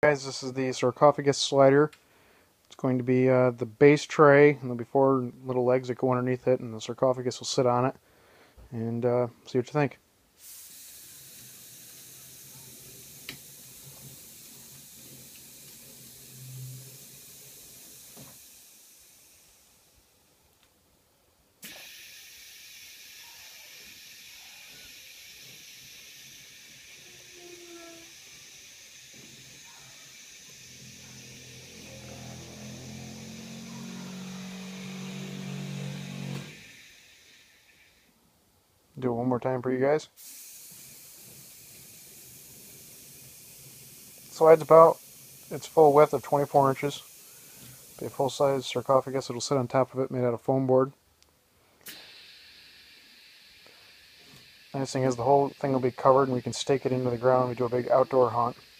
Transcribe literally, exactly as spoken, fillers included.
Guys, this is the sarcophagus slider. It's going to be uh, the base tray, and there'll be four little legs that go underneath it, and the sarcophagus will sit on it. And uh, see what you think. Do it one more time for you guys. Slides about its full width of twenty-four inches. Be a full-size sarcophagus. It'll sit on top of it, made out of foam board. Nice thing is the whole thing will be covered, and we can stake it into the ground. We do a big outdoor hunt.